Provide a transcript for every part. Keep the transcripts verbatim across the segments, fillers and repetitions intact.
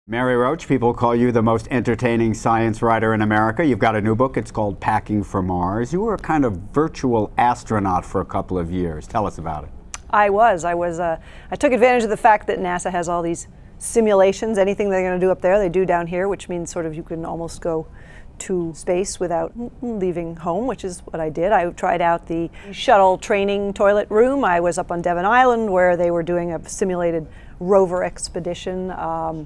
Mary Roach, people call you the most entertaining science writer in America. You've got a new book. It's called Packing for Mars. You were a kind of virtual astronaut for a couple of years. Tell us about it. I was. I was. Uh, I took advantage of the fact that NASA has all these simulations. Anything they're going to do up there, they do down here, which means sort of you can almost go to space without leaving home, which is what I did. I tried out the shuttle training toilet room. I was up on Devon Island where they were doing a simulated rover expedition. Um,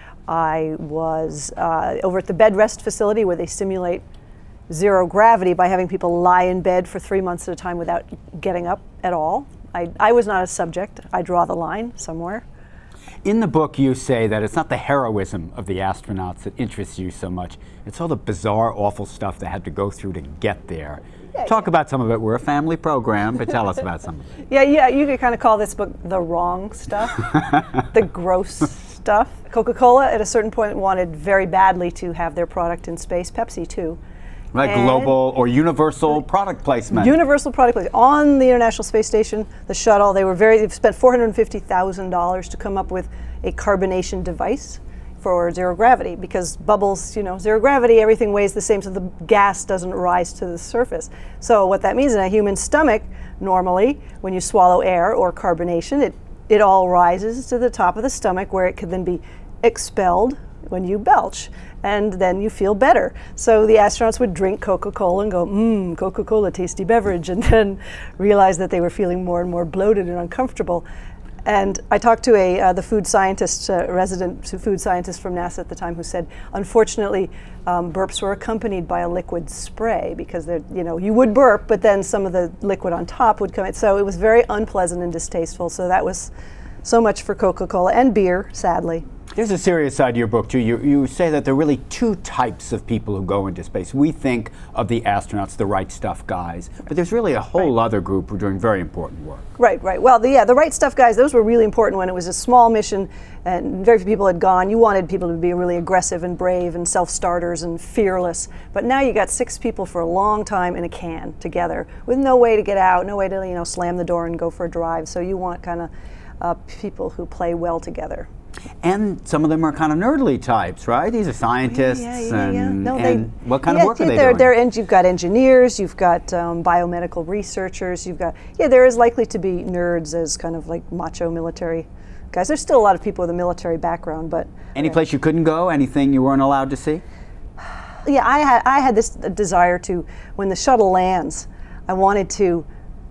I was uh, over at the bed rest facility where they simulate zero gravity by having people lie in bed for three months at a time without getting up at all. I, I was not a subject. I draw the line somewhere. In the book, you say that it's not the heroism of the astronauts that interests you so much. It's all the bizarre, awful stuff they had to go through to get there. Yeah, Talk yeah. about some of it. We're a family program, but tell us about some of it. Yeah, yeah, you could kind of call this book the wrong stuff, the gross stuff. Coca-Cola, at a certain point, wanted very badly to have their product in space. Pepsi, too. Like and global or universal product placement. Universal product placement. On the International Space Station, the shuttle, they were very, they've spent four hundred fifty thousand dollars to come up with a carbonation device for zero gravity, because bubbles, you know, zero gravity, everything weighs the same, so the gas doesn't rise to the surface. So what that means in a human stomach, normally, when you swallow air or carbonation, it, it all rises to the top of the stomach where it could then be expelled when you belch, and then you feel better. So the astronauts would drink Coca-Cola and go, mmm, Coca-Cola, tasty beverage, and then realize that they were feeling more and more bloated and uncomfortable. And I talked to a uh, the food scientist, uh, resident food scientist from NASA at the time, who said, unfortunately, um, burps were accompanied by a liquid spray, because they're, you know, you would burp, but then some of the liquid on top would come in. So it was very unpleasant and distasteful. So that was so much for Coca-Cola and beer, sadly. There's a serious side to your book, too. You, you say that there are really two types of people who go into space. We think of the astronauts, the right stuff guys, but there's really a whole right. other group who are doing very important work. Right, right. Well, the, yeah, the right stuff guys, those were really important when it was a small mission and very few people had gone. You wanted people to be really aggressive and brave and self-starters and fearless. But now you got six people for a long time in a can together with no way to get out, no way to, you know, slam the door and go for a drive. So you want kind of uh, people who play well together. And some of them are kind of nerdly types, right? These are scientists, yeah, yeah, yeah, yeah. and, No, and they, what kind yeah, of work are they they're, doing? They're, and you've got engineers, you've got um, biomedical researchers, you've got, yeah, there is likely to be nerds as kind of like macho military guys. There's still a lot of people with a military background, but... Any yeah. place you couldn't go? Anything you weren't allowed to see? Yeah, I had, I had this desire to, when the shuttle lands, I wanted to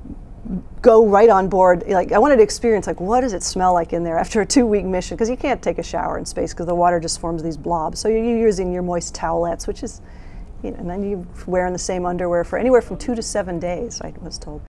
go right on board. Like, I wanted to experience, like, what does it smell like in there after a two-week mission? Because you can't take a shower in space because the water just forms these blobs. So you're using your moist towelettes, which is, you know, and then you're wearing the same underwear for anywhere from two to seven days, I was told.